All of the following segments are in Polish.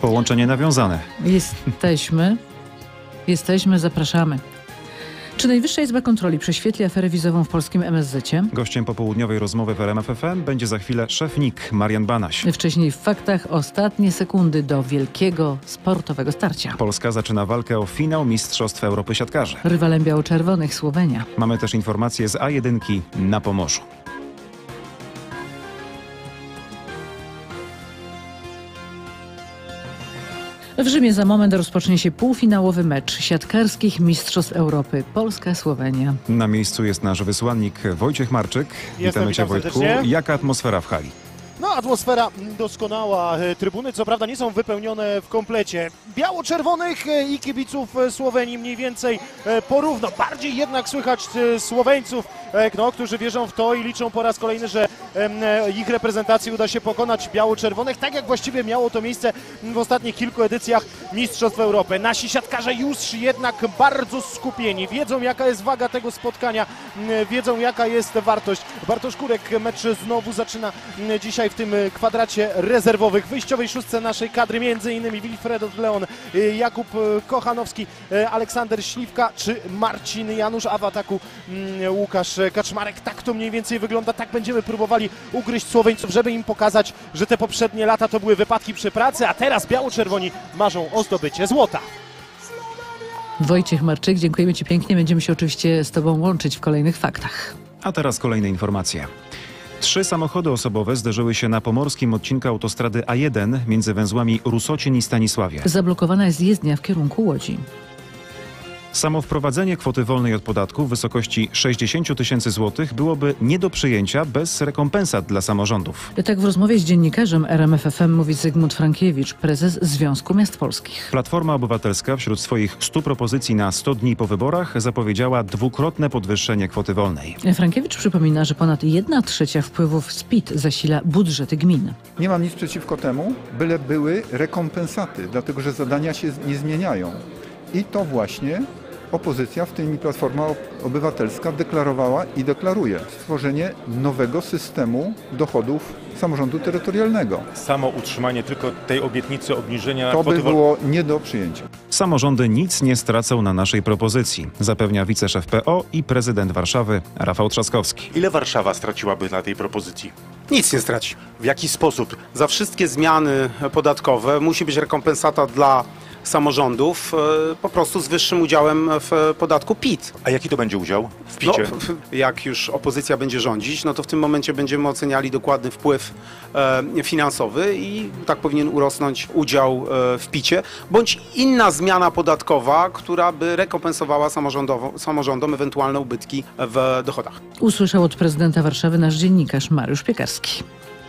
Połączenie nawiązane. Jesteśmy, zapraszamy. Czy Najwyższa Izba Kontroli prześwietli aferę wizową w polskim MSZ-cie? Gościem popołudniowej rozmowy w RMF FM będzie za chwilę szef NIK Marian Banaś. Wcześniej w faktach ostatnie sekundy do wielkiego sportowego starcia. Polska zaczyna walkę o finał Mistrzostw Europy siatkarzy. Rywalem biało-czerwonych Słowenia. Mamy też informacje z A1 na Pomorzu. W Rzymie za moment rozpocznie się półfinałowy mecz siatkarskich Mistrzostw Europy Polska-Słowenia. Na miejscu jest nasz wysłannik Wojciech Marczyk. Witamy Cię, Wojtku. Serdecznie. Jaka atmosfera w hali? No, atmosfera doskonała. Trybuny co prawda nie są wypełnione w komplecie. Biało-czerwonych i kibiców Słowenii mniej więcej porówno. Bardziej jednak słychać Słoweńców, którzy wierzą w to i liczą po raz kolejny, że ich reprezentacji uda się pokonać biało-czerwonych, tak jak właściwie miało to miejsce w ostatnich kilku edycjach Mistrzostw Europy. Nasi siatkarze już jednak bardzo skupieni, wiedzą jaka jest waga tego spotkania, wiedzą jaka jest wartość. Bartosz Kurek mecz znowu zaczyna dzisiaj w tym kwadracie rezerwowych, wyjściowej szóstce naszej kadry, między innymi Wilfred Leon, Jakub Kochanowski, Aleksander Śliwka czy Marcin Janusz, a w ataku Łukasz Kaczmarek. Tak to mniej więcej wygląda, tak będziemy próbowali ugryźć Słoweńców, żeby im pokazać, że te poprzednie lata to były wypadki przy pracy, a teraz biało-czerwoni marzą o zdobycie złota. Wojciech Marczyk, dziękujemy Ci pięknie. Będziemy się oczywiście z Tobą łączyć w kolejnych faktach. A teraz kolejne informacje. 3 samochody osobowe zderzyły się na pomorskim odcinku autostrady A1 między węzłami Rusocin i Stanisławie. Zablokowana jest jezdnia w kierunku Łodzi. Samo wprowadzenie kwoty wolnej od podatku w wysokości 60 tysięcy złotych byłoby nie do przyjęcia bez rekompensat dla samorządów. Tak w rozmowie z dziennikarzem RMF FM mówi Zygmunt Frankiewicz, prezes Związku Miast Polskich. Platforma Obywatelska wśród swoich 100 propozycji na 100 dni po wyborach zapowiedziała dwukrotne podwyższenie kwoty wolnej. Frankiewicz przypomina, że ponad 1/3 wpływów z PIT zasila budżety gmin. Nie mam nic przeciwko temu, byle były rekompensaty, dlatego że zadania się nie zmieniają. I to właśnie opozycja, w tym i Platforma Obywatelska, deklarowała i deklaruje stworzenie nowego systemu dochodów samorządu terytorialnego. Samo utrzymanie tylko tej obietnicy obniżenia To kwoty by było nie do przyjęcia. Samorządy nic nie stracą na naszej propozycji, zapewnia wiceszef PO i prezydent Warszawy Rafał Trzaskowski. Ile Warszawa straciłaby na tej propozycji? Nic nie straci. W jaki sposób? Za wszystkie zmiany podatkowe musi być rekompensata dla samorządów po prostu z wyższym udziałem w podatku PIT. A jaki to będzie udział w PIT-cie? Jak już opozycja będzie rządzić, no to w tym momencie będziemy oceniali dokładny wpływ finansowy i tak powinien urosnąć udział w PIT-cie, bądź inna zmiana podatkowa, która by rekompensowała samorządom ewentualne ubytki w dochodach. Usłyszał od prezydenta Warszawy nasz dziennikarz Mariusz Piekarski.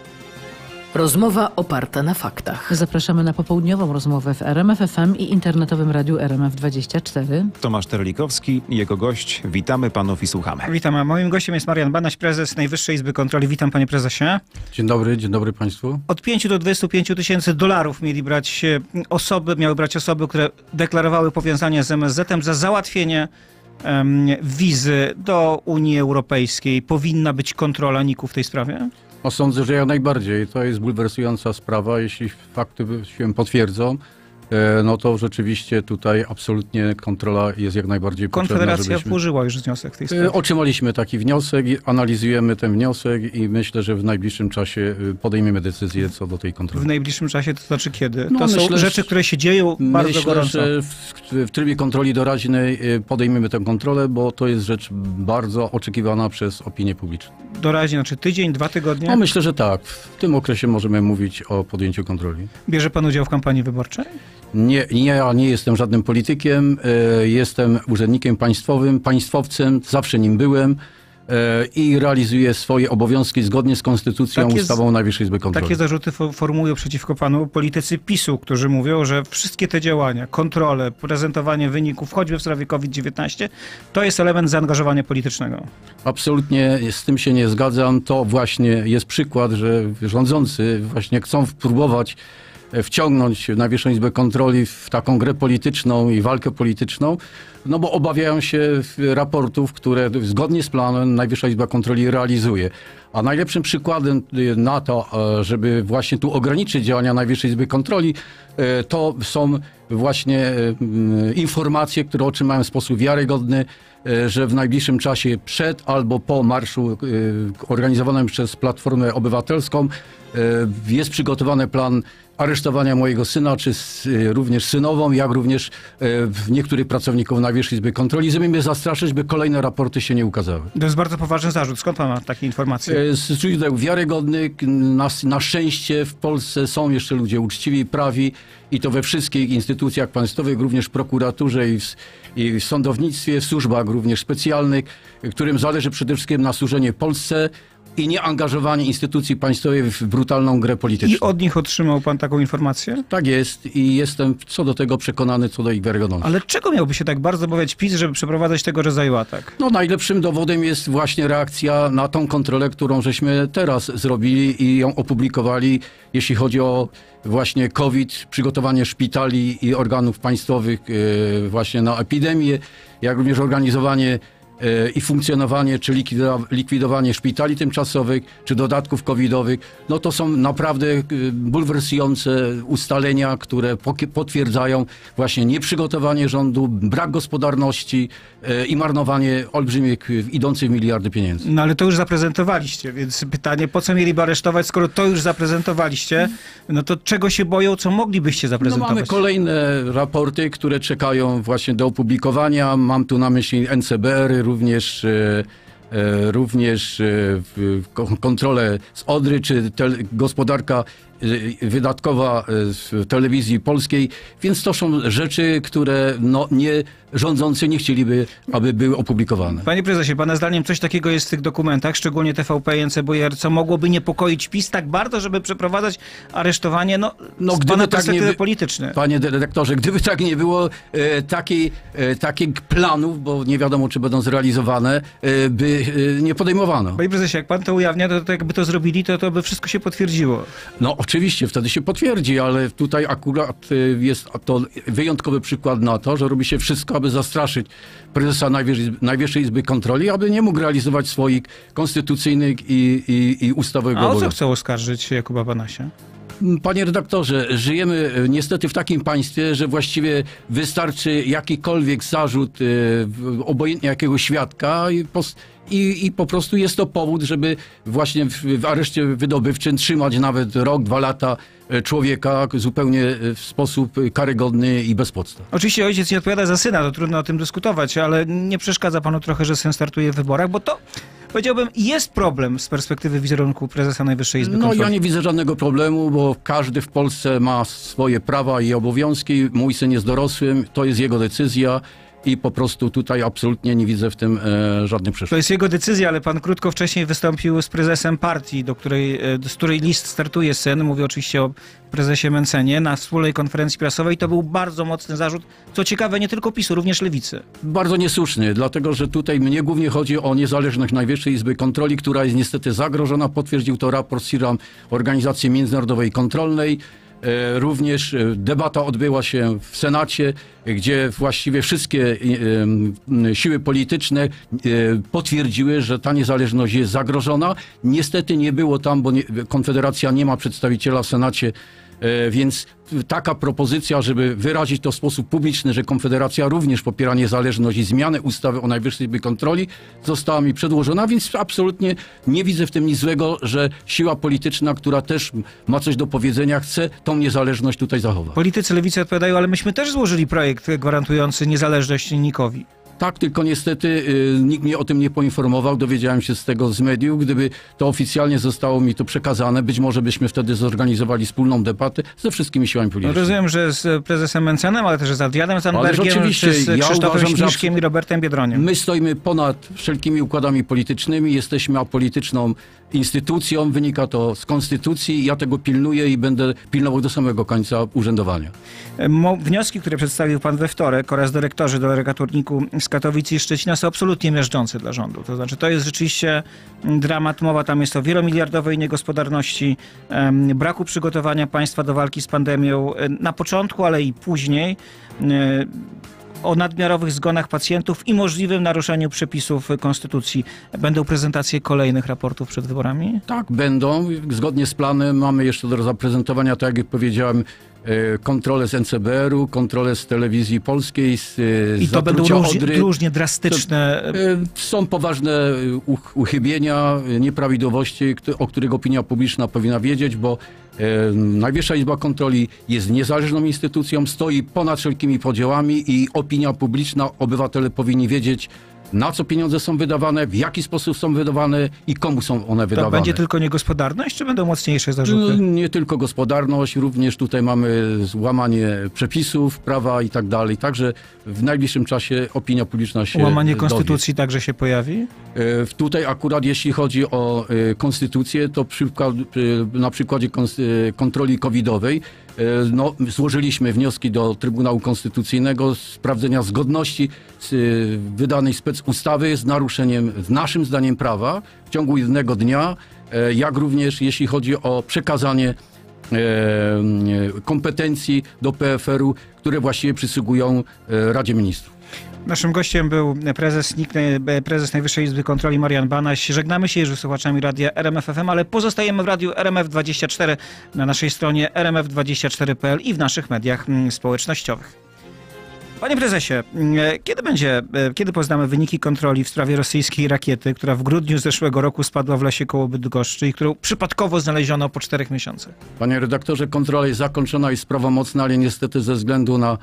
Rozmowa oparta na faktach. Zapraszamy na popołudniową rozmowę w RMF FM i internetowym radiu RMF24. Tomasz Terlikowski, jego gość. Witamy panów i słuchamy. Witam, a moim gościem jest Marian Banaś, prezes Najwyższej Izby Kontroli. Witam, panie prezesie. Dzień dobry państwu. Od 5 do 25 tysięcy dolarów miały brać osoby, które deklarowały powiązanie z MSZ-em za załatwienie wizy do Unii Europejskiej. Powinna być kontrola NIK-u w tej sprawie? No, sądzę, że jak najbardziej. To jest bulwersująca sprawa. Jeśli fakty się potwierdzą, no to rzeczywiście tutaj absolutnie kontrola jest jak najbardziej potrzebna. Konfederacja włożyła już wniosek w tej sprawie. Otrzymaliśmy taki wniosek, analizujemy ten wniosek i myślę, że w najbliższym czasie podejmiemy decyzję co do tej kontroli. W najbliższym czasie to znaczy kiedy? No, to są rzeczy, które się dzieją bardzo gorąco. Myślę, że w trybie kontroli doraźnej podejmiemy tę kontrolę, bo to jest rzecz bardzo oczekiwana przez opinię publiczną. Doraźnie, znaczy tydzień, 2 tygodnie? No myślę, że tak. W tym okresie możemy mówić o podjęciu kontroli. Bierze pan udział w kampanii wyborczej? Nie, ja nie jestem żadnym politykiem, jestem urzędnikiem państwowym, państwowcem, zawsze nim byłem i realizuję swoje obowiązki zgodnie z konstytucją, ustawą Najwyższej Izby Kontroli. Takie zarzuty formułują przeciwko panu politycy PiS-u, którzy mówią, że wszystkie te działania, kontrole, prezentowanie wyników, choćby w sprawie COVID-19, to jest element zaangażowania politycznego. Absolutnie z tym się nie zgadzam. To właśnie jest przykład, że rządzący właśnie chcą próbować wciągnąć Najwyższą Izbę Kontroli w taką grę polityczną i walkę polityczną, no bo obawiają się raportów, które zgodnie z planem Najwyższa Izba Kontroli realizuje. A najlepszym przykładem na to, żeby właśnie tu ograniczyć działania Najwyższej Izby Kontroli, to są właśnie informacje, które otrzymałem w sposób wiarygodny, że w najbliższym czasie przed albo po marszu organizowanym przez Platformę Obywatelską jest przygotowany plan aresztowania mojego syna, czy również synową, jak również niektórych pracowników Najwyższej Izby Kontroli, żeby mnie zastraszyć, by kolejne raporty się nie ukazały. To jest bardzo poważny zarzut. Skąd pan ma takie informacje? Z źródeł wiarygodnych. Na szczęście w Polsce są jeszcze ludzie uczciwi i prawi i to we wszystkich instytucjach państwowych, również w prokuraturze i w sądownictwie, w służbach również specjalnych, którym zależy przede wszystkim na służenie Polsce i nie angażowanie instytucji państwowej w brutalną grę polityczną. I od nich otrzymał pan taką informację? Tak jest i jestem co do tego przekonany, co do ich wiarygodności. Ale czego miałby się tak bardzo obawiać PiS, żeby przeprowadzać tego rodzaju atak? No najlepszym dowodem jest właśnie reakcja na tą kontrolę, którą żeśmy teraz zrobili i ją opublikowali, jeśli chodzi o właśnie COVID, przygotowanie szpitali i organów państwowych właśnie na epidemię, jak również organizowanie i funkcjonowanie, czy likwidowanie szpitali tymczasowych, czy dodatków covidowych, no to są naprawdę bulwersujące ustalenia, które potwierdzają właśnie nieprzygotowanie rządu, brak gospodarności i marnowanie olbrzymich, idących w miliardy pieniędzy. No ale to już zaprezentowaliście, więc pytanie, po co mieliby aresztować, skoro to już zaprezentowaliście, no to czego się boją, co moglibyście zaprezentować? No mamy kolejne raporty, które czekają właśnie do opublikowania. Mam tu na myśli NCBR, również kontrolę z Odry, czy gospodarka wydatkowa w telewizji polskiej, więc to są rzeczy, które rządzący nie chcieliby, aby były opublikowane. Panie prezesie, pana zdaniem coś takiego jest w tych dokumentach, szczególnie TVP i NCBR, co mogłoby niepokoić PiS tak bardzo, żeby przeprowadzać aresztowanie, z pana perspektywy politycznej? Panie dyrektorze, gdyby tak nie było, takich planów, bo nie wiadomo, czy będą zrealizowane, by nie podejmowano. Panie prezesie, jak pan to ujawnia, to jakby to zrobili, to by wszystko się potwierdziło. No oczywiście, wtedy się potwierdzi, ale tutaj akurat jest to wyjątkowy przykład na to, że robi się wszystko, aby zastraszyć prezesa Najwyższej Izby Kontroli, aby nie mógł realizować swoich konstytucyjnych i ustawowych obowiązków. A o co chcą oskarżyć Jakuba Banasia? Panie redaktorze, żyjemy niestety w takim państwie, że właściwie wystarczy jakikolwiek zarzut, obojętnie jakiego świadka i po prostu jest to powód, żeby właśnie w areszcie wydobywczym trzymać nawet rok, 2 lata człowieka zupełnie w sposób karygodny i bez podstaw. Oczywiście ojciec nie odpowiada za syna, to trudno o tym dyskutować, ale nie przeszkadza panu trochę, że syn startuje w wyborach, bo to, powiedziałbym, jest problem z perspektywy wizerunku prezesa Najwyższej Izby Kontroli. No ja nie widzę żadnego problemu, bo każdy w Polsce ma swoje prawa i obowiązki. Mój syn jest dorosłym, to jest jego decyzja. I po prostu tutaj absolutnie nie widzę w tym żadnych przeszkód. To jest jego decyzja, ale pan krótko wcześniej wystąpił z prezesem partii, z której list startuje syn. Mówię oczywiście o prezesie Mencenie na wspólnej konferencji prasowej. To był bardzo mocny zarzut. Co ciekawe, nie tylko PiS-u, również Lewicy. Bardzo niesłuszny, dlatego że tutaj mnie głównie chodzi o niezależność Najwyższej Izby Kontroli, która jest niestety zagrożona. Potwierdził to raport CIRAM, Organizacji Międzynarodowej Kontrolnej. Również debata odbyła się w Senacie, gdzie właściwie wszystkie siły polityczne potwierdziły, że ta niezależność jest zagrożona. Niestety nie było tam, bo Konfederacja nie ma przedstawiciela w Senacie, więc taka propozycja, żeby wyrazić to w sposób publiczny, że Konfederacja również popiera niezależność i zmianę ustawy o Najwyższej Izbie Kontroli, została mi przedłożona, więc absolutnie nie widzę w tym nic złego, że siła polityczna, która też ma coś do powiedzenia, chce tą niezależność tutaj zachować. Politycy Lewicy odpowiadają, ale myśmy też złożyli projekt gwarantujący niezależność dziennikowi. Tak, tylko niestety nikt mnie o tym nie poinformował. Dowiedziałem się z tego z mediów. Gdyby to oficjalnie zostało mi to przekazane, być może byśmy wtedy zorganizowali wspólną debatę ze wszystkimi siłami politycznymi. Rozumiem, że z prezesem Mencenem, ale też z Adrianem Zandbergiem, czy z Krzysztofem Śmiszkiem i Robertem Biedroniem. My stoimy ponad wszelkimi układami politycznymi, jesteśmy apolityczną instytucją, wynika to z konstytucji. Ja tego pilnuję i będę pilnował do samego końca urzędowania. Wnioski, które przedstawił pan we wtorek oraz dyrektorzy do regaturniku z Katowic i Szczecina są absolutnie miażdżące dla rządu. To znaczy, to jest rzeczywiście dramat. Mowa tam jest o wielomiliardowej niegospodarności, braku przygotowania państwa do walki z pandemią na początku, ale i później, o nadmiarowych zgonach pacjentów i możliwym naruszeniu przepisów konstytucji. Będą prezentacje kolejnych raportów przed wyborami? Tak, będą. Zgodnie z planem mamy jeszcze do zaprezentowania, tak jak powiedziałem, kontrolę z NCBR-u, kontrolę z Telewizji Polskiej, z i to będą różnie drastyczne. Są poważne uchybienia, nieprawidłowości, o których opinia publiczna powinna wiedzieć, bo Najwyższa Izba Kontroli jest niezależną instytucją, stoi ponad wszelkimi podziałami i opinia publiczna, obywatele powinni wiedzieć, na co pieniądze są wydawane, w jaki sposób są wydawane i komu są one wydawane. To będzie tylko niegospodarność, czy będą mocniejsze zarzuty? Nie tylko gospodarność, również tutaj mamy złamanie przepisów, prawa i tak dalej. Także w najbliższym czasie opinia publiczna się Łamanie konstytucji także się pojawi? Tutaj akurat jeśli chodzi o konstytucję, to na przykładzie kontroli covidowej złożyliśmy wnioski do Trybunału Konstytucyjnego sprawdzenia zgodności wydanej specustawy z naruszeniem, naszym zdaniem, prawa w ciągu jednego dnia, jak również jeśli chodzi o przekazanie kompetencji do PFR-u, które właściwie przysługują Radzie Ministrów. Naszym gościem był prezes Najwyższej Izby Kontroli Marian Banaś. Żegnamy się już z słuchaczami radia RMF FM, ale pozostajemy w radiu RMF24 na naszej stronie rmf24.pl i w naszych mediach społecznościowych. Panie prezesie, kiedy poznamy wyniki kontroli w sprawie rosyjskiej rakiety, która w grudniu zeszłego roku spadła w lesie koło Bydgoszczy i którą przypadkowo znaleziono po 4 miesiącach? Panie redaktorze, kontrola jest zakończona i prawomocna, ale niestety ze względu na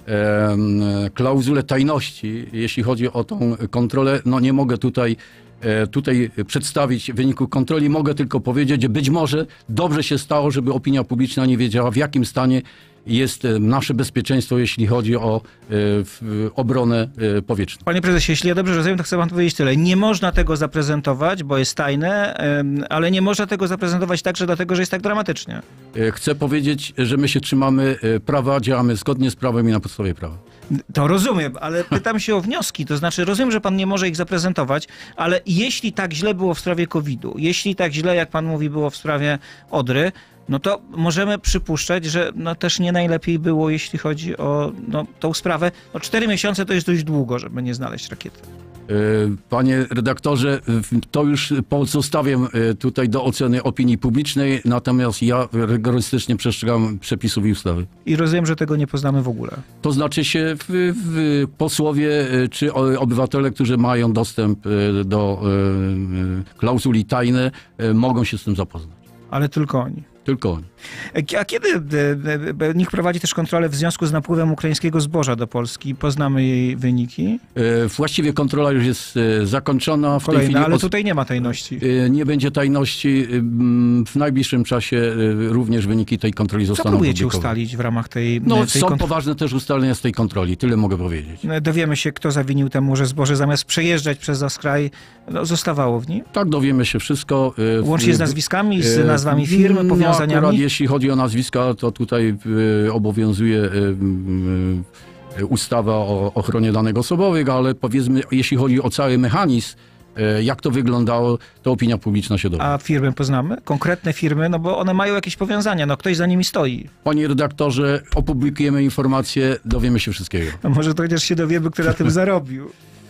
klauzulę tajności, jeśli chodzi o tą kontrolę, nie mogę tutaj przedstawić wyniku kontroli. Mogę tylko powiedzieć, że być może dobrze się stało, żeby opinia publiczna nie wiedziała, w jakim stanie jest nasze bezpieczeństwo, jeśli chodzi o obronę powietrzną. Panie prezesie, jeśli ja dobrze rozumiem, to chcę pan powiedzieć tyle. Nie można tego zaprezentować, bo jest tajne, ale nie można tego zaprezentować także dlatego, że jest tak dramatycznie. Chcę powiedzieć, że my się trzymamy prawa, działamy zgodnie z prawem i na podstawie prawa. To rozumiem, ale pytam się o wnioski. To znaczy, rozumiem, że pan nie może ich zaprezentować, ale jeśli tak źle było w sprawie COVID-u, jeśli tak źle, jak pan mówi, było w sprawie Odry, no to możemy przypuszczać, że też nie najlepiej było, jeśli chodzi o tą sprawę. 4 miesiące to jest dość długo, żeby nie znaleźć rakiety. Panie redaktorze, to już pozostawiam tutaj do oceny opinii publicznej, natomiast ja rygorystycznie przestrzegam przepisów i ustawy. I rozumiem, że tego nie poznamy w ogóle. To znaczy się posłowie czy obywatele, którzy mają dostęp do klauzuli tajne, mogą się z tym zapoznać. Ale tylko oni. Tylko oni. A kiedy NIK prowadzi też kontrolę w związku z napływem ukraińskiego zboża do Polski? Poznamy jej wyniki? Właściwie kontrola już jest zakończona. W tej chwili ale tutaj nie ma tajności. Nie będzie tajności. W najbliższym czasie również wyniki tej kontroli zostaną Co próbujecie publikowane. ustalić w ramach tej są poważne też ustalenia z tej kontroli. Tyle mogę powiedzieć. Dowiemy się, kto zawinił temu, że zboże zamiast przejeżdżać przez nasz kraj, zostawało w nim? Tak, dowiemy się wszystko. Łącznie z nazwiskami, z nazwami firm, powiązaniami? Akurat jeśli chodzi o nazwiska, to tutaj obowiązuje ustawa o ochronie danych osobowych, ale powiedzmy, jeśli chodzi o cały mechanizm, jak to wyglądało, to opinia publiczna się dowie. A firmy poznamy? Konkretne firmy? Bo one mają jakieś powiązania, ktoś za nimi stoi. Panie redaktorze, opublikujemy informacje, dowiemy się wszystkiego. A może to chociaż się dowiemy, kto na tym zarobił.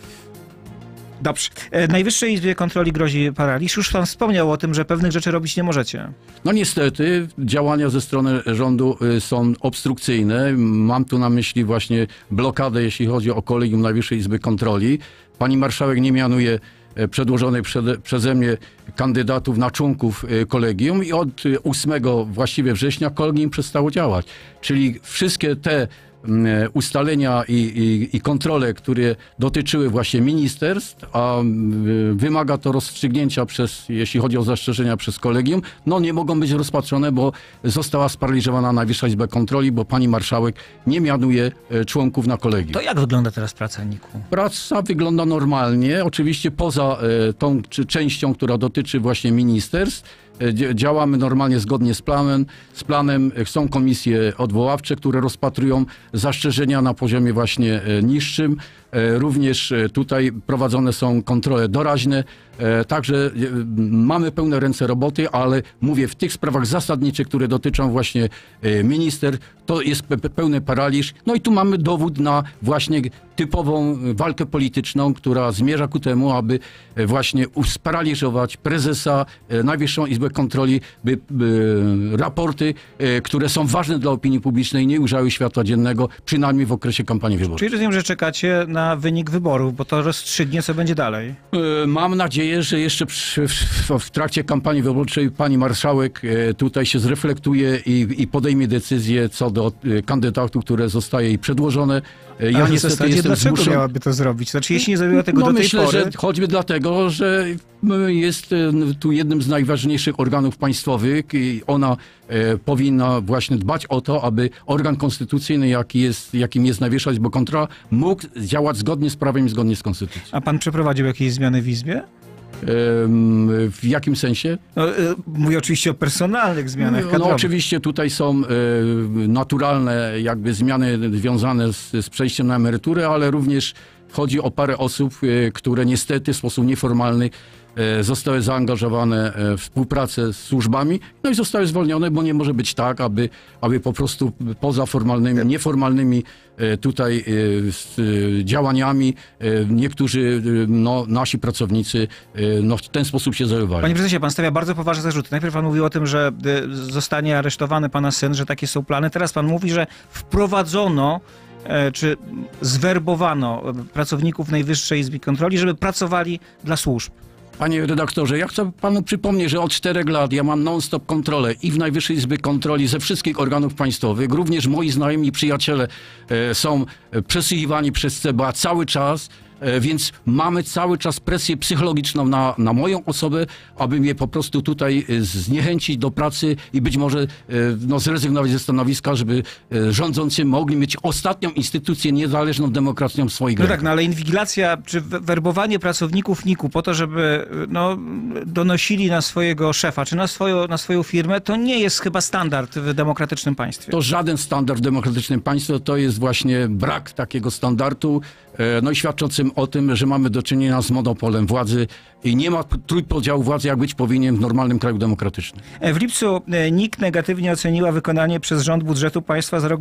Dobrze. Najwyższej Izbie Kontroli grozi paraliż. Już pan wspomniał o tym, że pewnych rzeczy robić nie możecie. Niestety działania ze strony rządu są obstrukcyjne. Mam tu na myśli właśnie blokadę, jeśli chodzi o Kolegium Najwyższej Izby Kontroli. Pani marszałek nie mianuje przedłożonych przeze mnie kandydatów na członków kolegium i od 8 właściwie września kolegium przestało działać. Czyli wszystkie te ustalenia i kontrole, które dotyczyły właśnie ministerstw, a wymaga to rozstrzygnięcia jeśli chodzi o zastrzeżenia przez kolegium, nie mogą być rozpatrzone, bo została sparaliżowana Najwyższa Izba Kontroli, bo pani marszałek nie mianuje członków na kolegium. To jak wygląda teraz praca NIK-u? Praca wygląda normalnie, oczywiście poza tą częścią, która dotyczy właśnie ministerstw. Działamy normalnie zgodnie z planem. Są komisje odwoławcze, które rozpatrują zastrzeżenia na poziomie właśnie niższym. Również tutaj prowadzone są kontrole doraźne. Także mamy pełne ręce roboty, ale mówię, w tych sprawach zasadniczych, które dotyczą właśnie minister, to jest pełny paraliż. No i tu mamy dowód na właśnie typową walkę polityczną, która zmierza ku temu, aby właśnie sparaliżować prezesa, Najwyższą Izbę Kontroli, by raporty, które są ważne dla opinii publicznej, nie ujrzały światła dziennego, przynajmniej w okresie kampanii wyborczej. Czyli rozumiem, że czekacie na wynik wyborów, bo to rozstrzygnie, co będzie dalej. Mam nadzieję, że jeszcze w trakcie kampanii wyborczej pani marszałek tutaj się zreflektuje i podejmie decyzję co do kandydatów, które zostaje jej przedłożone. Ja niestety jestem dlaczego miałaby to zrobić? Znaczy, jeśli nie zrobiła tego do tej myślę, pory... że choćby dlatego, że jest tu jednym z najważniejszych organów państwowych i ona powinna właśnie dbać o to, aby organ konstytucyjny, jakim jest Najwyższa Izba Kontroli, mógł działać zgodnie z prawem i zgodnie z konstytucją. A pan przeprowadził jakieś zmiany w Izbie? W jakim sensie? No, mówię oczywiście o personalnych zmianach kadrowych. No oczywiście tutaj są naturalne jakby zmiany związane z przejściem na emeryturę, ale również chodzi o parę osób, które niestety w sposób nieformalny zostały zaangażowane w współpracę z służbami, no i zostały zwolnione, bo nie może być tak, aby po prostu poza formalnymi, nieformalnymi tutaj działaniami niektórzy nasi pracownicy w ten sposób się zachowali. Panie prezesie, pan stawia bardzo poważne zarzuty. Najpierw pan mówił o tym, że zostanie aresztowany pana syn, że takie są plany. Teraz pan mówi, że wprowadzono czy zwerbowano pracowników Najwyższej Izby Kontroli, żeby pracowali dla służb. Panie redaktorze, ja chcę panu przypomnieć, że od 4 lat ja mam non-stop kontrolę i w Najwyższej Izbie Kontroli ze wszystkich organów państwowych. Również moi znajomi i przyjaciele są przesłuchiwani przez CBA cały czas. Więc mamy cały czas presję psychologiczną na moją osobę, aby mnie po prostu tutaj zniechęcić do pracy i być może zrezygnować ze stanowiska, żeby rządzący mogli mieć ostatnią instytucję niezależną demokracją w swoich rękach. No tak, no ale inwigilacja czy werbowanie pracowników NIK-u po to, żeby donosili na swojego szefa czy na swoją firmę, to nie jest chyba standard w demokratycznym państwie. To żaden standard w demokratycznym państwie, to jest właśnie brak takiego standardu, no i świadczącym o tym, że mamy do czynienia z monopolem władzy i nie ma trójpodziału władzy, jak być powinien w normalnym kraju demokratycznym. W lipcu NIK negatywnie oceniła wykonanie przez rząd budżetu państwa za rok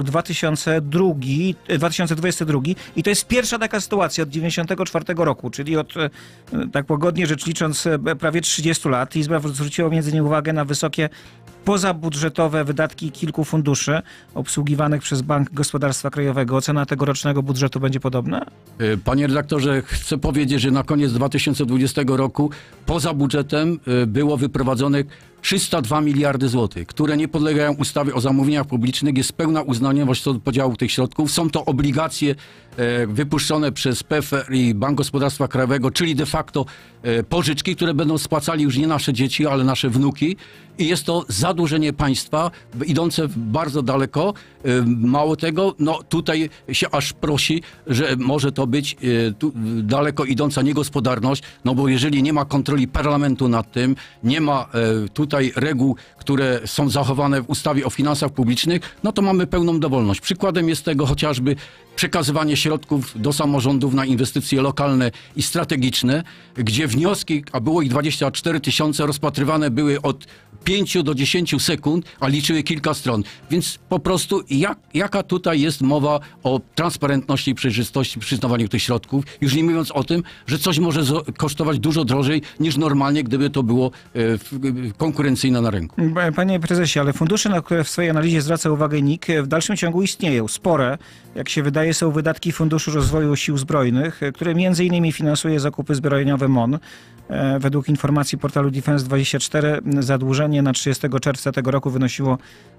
2022 i to jest pierwsza taka sytuacja od 1994 roku, czyli od, tak łagodnie rzecz licząc, prawie 30 lat. Izba zwróciła między innymi uwagę na wysokie pozabudżetowe wydatki kilku funduszy obsługiwanych przez Bank Gospodarstwa Krajowego. Ocena tegorocznego budżetu będzie podobna? Panie redaktorze, chcę powiedzieć, że na koniec 2020 roku poza budżetem było wyprowadzonych 302 miliardy złotych, które nie podlegają ustawie o zamówieniach publicznych. Jest pełna uznaniowość co do podziału tych środków. Są to obligacje wypuszczone przez PFR i Bank Gospodarstwa Krajowego, czyli de facto pożyczki, które będą spłacali już nie nasze dzieci, ale nasze wnuki. I jest to zadłużenie państwa idące bardzo daleko. Mało tego, tutaj się aż prosi, że może to być daleko idąca niegospodarność, bo jeżeli nie ma kontroli parlamentu nad tym, nie ma tutaj reguł, które są zachowane w ustawie o finansach publicznych, to mamy pełną dowolność. Przykładem jest tego chociażby przekazywanie środków do samorządów na inwestycje lokalne i strategiczne, gdzie wnioski, a było ich 24 000, rozpatrywane były od 5 do 10 sekund, a liczyły kilka stron. Więc po prostu jaka tutaj jest mowa o transparentności i przejrzystości przy przyznawaniu tych środków, już nie mówiąc o tym, że coś może kosztować dużo drożej niż normalnie, gdyby to było konkurencyjne na rynku. Panie prezesie, ale fundusze, na które w swojej analizie zwraca uwagę NIK, w dalszym ciągu istnieją. Spore, jak się wydaje, są wydatki Funduszu Rozwoju Sił Zbrojnych, które m.in. finansuje zakupy zbrojeniowe MON. Według informacji portalu Defense24 zadłużenie na 30 czerwca tego roku wynosiło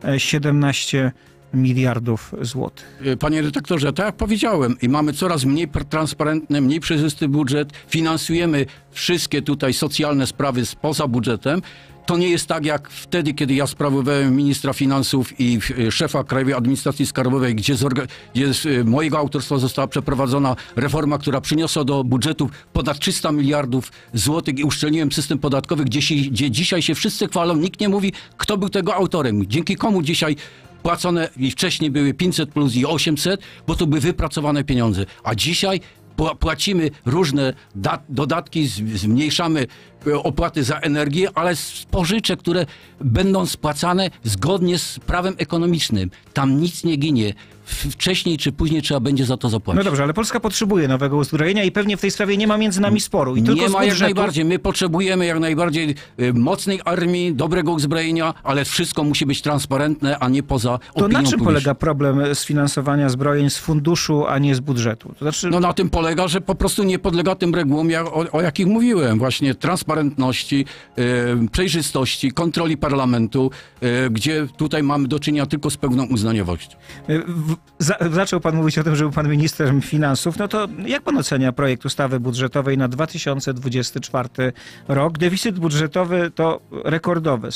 17 miliardów złotych. Panie redaktorze, tak jak powiedziałem, i mamy coraz mniej transparentny, mniej przejrzysty budżet, finansujemy wszystkie tutaj socjalne sprawy spoza budżetem. To nie jest tak jak wtedy, kiedy ja sprawowałem ministra finansów i szefa Krajowej Administracji Skarbowej, gdzie z mojego autorstwa została przeprowadzona reforma, która przyniosła do budżetu ponad 300 miliardów złotych i uszczelniłem system podatkowy, gdzie dzisiaj się wszyscy chwalą, nikt nie mówi, kto był tego autorem, dzięki komu dzisiaj płacone i wcześniej były 500 plus i 800, bo to były wypracowane pieniądze. A dzisiaj Płacimy różne dodatki, zmniejszamy opłaty za energię, ale z pożyczek, które będą spłacane zgodnie z prawem ekonomicznym. Tam nic nie ginie. Wcześniej czy później trzeba będzie za to zapłacić. No dobrze, ale Polska potrzebuje nowego uzbrojenia i pewnie w tej sprawie nie ma między nami sporu. I tylko nie ma budżetu... jak najbardziej. My potrzebujemy jak najbardziej mocnej armii, dobrego uzbrojenia, ale wszystko musi być transparentne, a nie poza opinią To na czym publiczną. polega problem sfinansowania zbrojeń z funduszu, a nie z budżetu? To znaczy... No na tym polega, że po prostu nie podlega tym regułom, o jakich mówiłem. Właśnie transparentności, przejrzystości, kontroli parlamentu, gdzie tutaj mamy do czynienia tylko z pełną uznaniowością. Zaczął pan mówić o tym, że był pan ministrem finansów. No to jak pan ocenia projekt ustawy budżetowej na 2024 rok? Deficyt budżetowy to rekordowy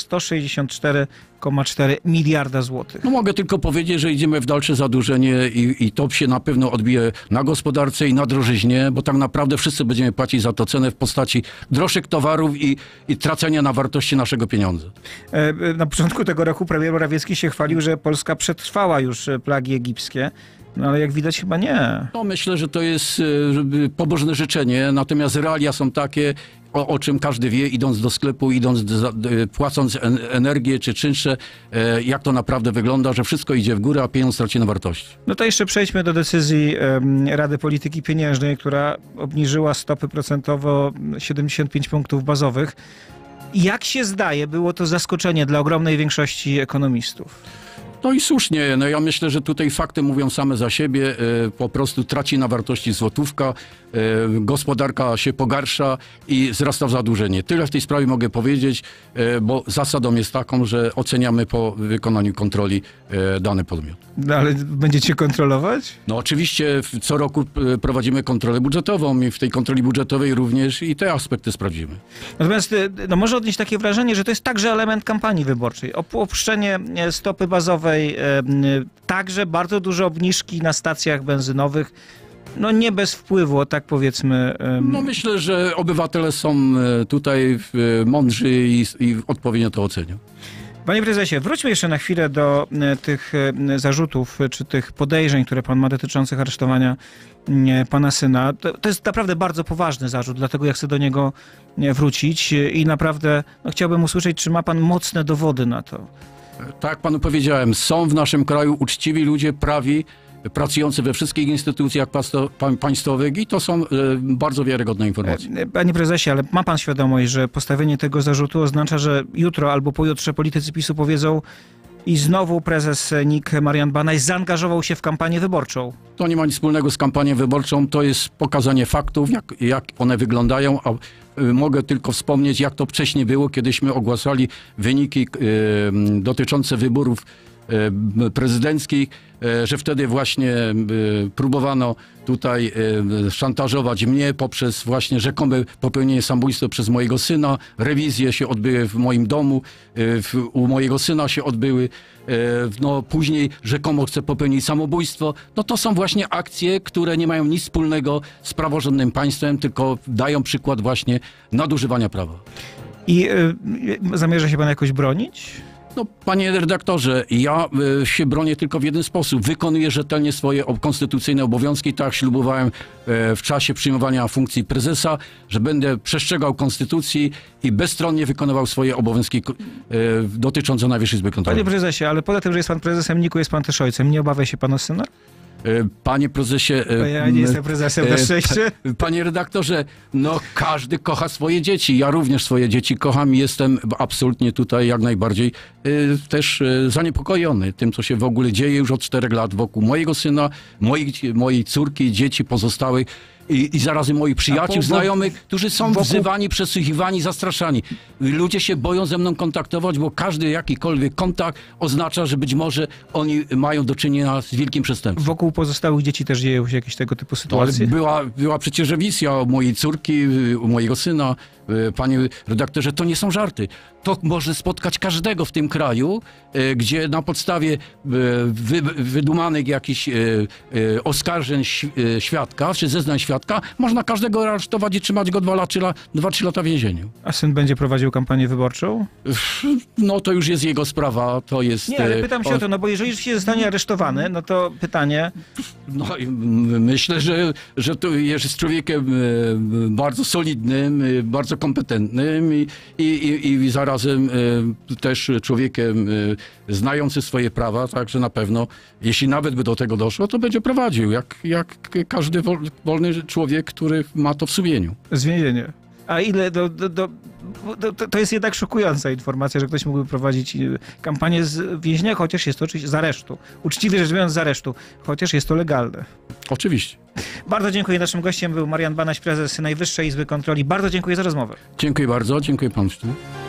164,4 miliarda złotych. No mogę tylko powiedzieć, że idziemy w dalsze zadłużenie i to się na pewno odbije na gospodarce i na drożyźnie, bo tak naprawdę wszyscy będziemy płacić za to cenę w postaci droższych towarów i tracenia na wartości naszego pieniądza. Na początku tego roku premier Morawiecki się chwalił, że Polska przetrwała już plagi egipskie. No ale jak widać chyba nie. No myślę, że to jest pobożne życzenie, natomiast realia są takie, o czym każdy wie, idąc do sklepu, płacąc energię czy czynsze, jak to naprawdę wygląda, że wszystko idzie w górę, a pieniądz traci na wartości. No to jeszcze przejdźmy do decyzji Rady Polityki Pieniężnej, która obniżyła stopy procentowo 75 punktów bazowych. Jak się zdaje, było to zaskoczenie dla ogromnej większości ekonomistów. No i słusznie, no ja myślę, że tutaj fakty mówią same za siebie, po prostu traci na wartości złotówka, gospodarka się pogarsza i wzrasta zadłużenie. Tyle w tej sprawie mogę powiedzieć, bo zasadą jest taką, że oceniamy po wykonaniu kontroli dany podmiot. No ale będziecie kontrolować? No oczywiście co roku prowadzimy kontrolę budżetową i w tej kontroli budżetowej również i te aspekty sprawdzimy. Natomiast no, może odnieść takie wrażenie, że to jest także element kampanii wyborczej. Opuszczenie stopy bazowej, także bardzo duże obniżki na stacjach benzynowych. No nie bez wpływu, tak powiedzmy. No myślę, że obywatele są tutaj mądrzy i odpowiednio to ocenią. Panie prezesie, wróćmy jeszcze na chwilę do tych zarzutów, czy tych podejrzeń, które pan ma dotyczących aresztowania pana syna. To jest naprawdę bardzo poważny zarzut, dlatego ja chcę do niego wrócić i naprawdę chciałbym usłyszeć, czy ma pan mocne dowody na to. Tak jak panu powiedziałem, są w naszym kraju uczciwi ludzie, prawi, pracujący we wszystkich instytucjach państwowych i to są bardzo wiarygodne informacje. Panie prezesie, ale ma pan świadomość, że postawienie tego zarzutu oznacza, że jutro albo pojutrze politycy PiS-u powiedzą i znowu prezes NIK Marian Banaś zaangażował się w kampanię wyborczą? To nie ma nic wspólnego z kampanią wyborczą, to jest pokazanie faktów, jak one wyglądają, a mogę tylko wspomnieć, jak to wcześniej było, kiedyśmy ogłaszali wyniki dotyczące wyborów prezydenckich, że wtedy właśnie próbowano tutaj szantażować mnie poprzez właśnie rzekome popełnienie samobójstwa przez mojego syna. Rewizje się odbyły w moim domu, u mojego syna się odbyły. No później rzekomo chce popełnić samobójstwo. No to są właśnie akcje, które nie mają nic wspólnego z praworządnym państwem, tylko dają przykład właśnie nadużywania prawa. I zamierza się pan jakoś bronić? No, panie redaktorze, ja się bronię tylko w jeden sposób. Wykonuję rzetelnie swoje konstytucyjne obowiązki, tak jak ślubowałem w czasie przyjmowania funkcji prezesa, że będę przestrzegał konstytucji i bezstronnie wykonywał swoje obowiązki dotyczące Najwyższej Izby Kontroli. Panie prezesie, ale poza tym, że jest pan prezesem NIK-u, jest pan też ojcem. Nie obawia się pan o syna? Panie prezesie... Ja nie jestem prezesem, na szczęście. Panie redaktorze, no każdy kocha swoje dzieci. Ja również swoje dzieci kocham i jestem absolutnie tutaj jak najbardziej też zaniepokojony tym, co się w ogóle dzieje już od 4 lat wokół mojego syna, mojej córki, dzieci pozostałych i zarazem moich przyjaciół, znajomych, którzy są wzywani, przesłuchiwani, zastraszani. Ludzie się boją ze mną kontaktować, bo każdy jakikolwiek kontakt oznacza, że być może oni mają do czynienia z wielkim przestępstwem. Wokół pozostałych dzieci też dzieją się jakieś tego typu sytuacje? Była przecież rewizja u mojej córki, u mojego syna. Panie redaktorze, to nie są żarty. To może spotkać każdego w tym kraju, gdzie na podstawie wydumanych jakichś oskarżeń świadka, czy zeznań świadka, świadka, można każdego aresztować i trzymać go 2-3 lata w więzieniu. A syn będzie prowadził kampanię wyborczą? No to już jest jego sprawa, to jest... Nie, ale pytam się o to, no bo jeżeli się zostanie aresztowany, no to pytanie... No i myślę, że to jest człowiekiem bardzo solidnym, bardzo kompetentnym i zarazem też człowiekiem znający swoje prawa, także na pewno, jeśli nawet by do tego doszło, to będzie prowadził, jak każdy wolny człowiek, który ma to w sumieniu. Zwięzienie. A ile to jest jednak szokująca informacja, że ktoś mógłby prowadzić kampanię z więzienia, chociaż jest to oczywiście z aresztu. Uczciwie rzecz biorąc z aresztu, chociaż jest to legalne. Oczywiście. Bardzo dziękuję. Naszym gościem był Marian Banaś, prezes Najwyższej Izby Kontroli. Bardzo dziękuję za rozmowę. Dziękuję bardzo, dziękuję Państwu.